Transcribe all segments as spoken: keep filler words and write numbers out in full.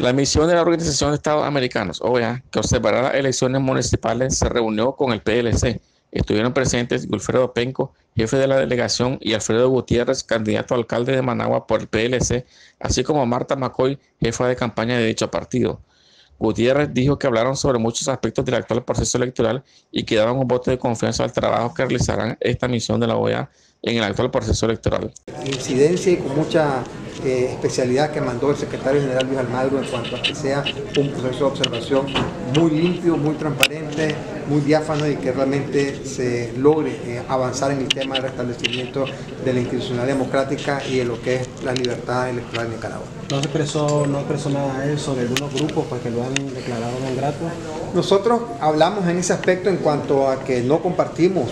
La misión de la Organización de Estados Americanos, O E A, que observará las elecciones municipales, se reunió con el P L C. Estuvieron presentes Wilfredo Penco, jefe de la delegación, y Alfredo Gutiérrez, candidato a alcalde de Managua por el P L C, así como Marta McCoy, jefa de campaña de dicho partido. Gutiérrez dijo que hablaron sobre muchos aspectos del actual proceso electoral y que daban un voto de confianza al trabajo que realizarán esta misión de la O E A en el actual proceso electoral. Incidencia y con mucha eh, especialidad que mandó el secretario general Luis Almagro en cuanto a que sea un proceso de observación muy limpio, muy transparente, muy diáfano y que realmente se logre eh, avanzar en el tema del restablecimiento de la institucionalidad democrática y de lo que es la libertad electoral en Nicaragua. ¿No se expresó, no expresó nada de eso de algunos grupos pues, que lo han declarado no grato? Nosotros hablamos en ese aspecto en cuanto a que no compartimos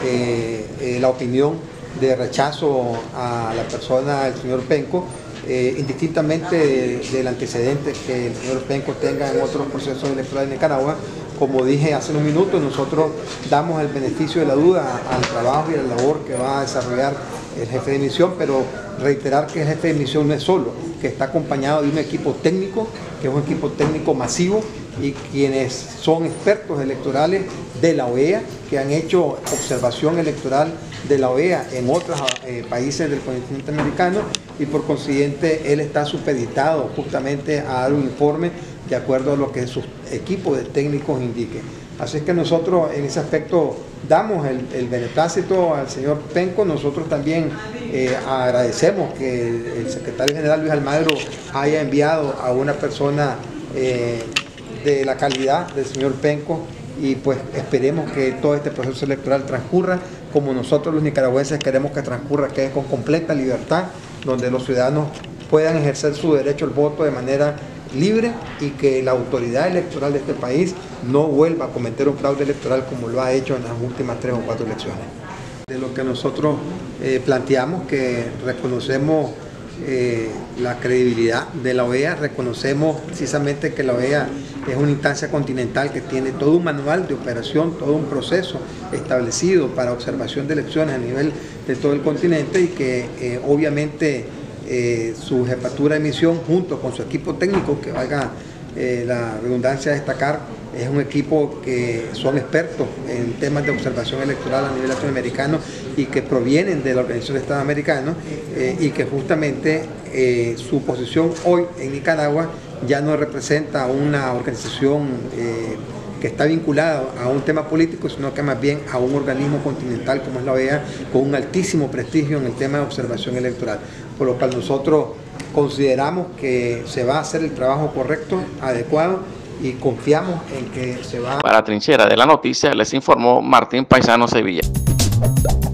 eh, eh, la opinión de rechazo a la persona del señor Penco, eh, indistintamente de, del antecedente que el señor Penco tenga en otros procesos electorales de Nicaragua. Como dije hace unos minutos, nosotros damos el beneficio de la duda al trabajo y a la labor que va a desarrollar el jefe de misión, pero reiterar que el jefe de misión no es solo, que está acompañado de un equipo técnico, que es un equipo técnico masivo, y quienes son expertos electorales de la O E A, que han hecho observación electoral de la O E A en otros eh, países del continente americano, y por consiguiente él está supeditado justamente a dar un informe de acuerdo a lo que sus equipos de técnicos indiquen. Así es que nosotros en ese aspecto damos el, el beneplácito al señor Penco. Nosotros también eh, agradecemos que el, el secretario general Luis Almagro haya enviado a una persona eh, de la calidad del señor Penco, y pues esperemos que todo este proceso electoral transcurra como nosotros los nicaragüenses queremos que transcurra, que es con completa libertad, donde los ciudadanos puedan ejercer su derecho al voto de manera libre y que la autoridad electoral de este país no vuelva a cometer un fraude electoral como lo ha hecho en las últimas tres o cuatro elecciones. De lo que nosotros eh, planteamos, que reconocemos eh, la credibilidad de la O E A, reconocemos precisamente que la O E A es una instancia continental que tiene todo un manual de operación, todo un proceso establecido para observación de elecciones a nivel de todo el continente, y que eh, obviamente Eh, su jefatura de misión junto con su equipo técnico, que valga eh, la redundancia de destacar, es un equipo que son expertos en temas de observación electoral a nivel latinoamericano y que provienen de la Organización de Estados Americanos, eh, y que justamente eh, su posición hoy en Nicaragua ya no representa una organización eh, que está vinculada a un tema político, sino que más bien a un organismo continental como es la O E A, con un altísimo prestigio en el tema de observación electoral, por lo cual nosotros consideramos que se va a hacer el trabajo correcto, adecuado, y confiamos en que se va a... Para Trinchera de la Noticia les informó Martín Paisano Sevilla.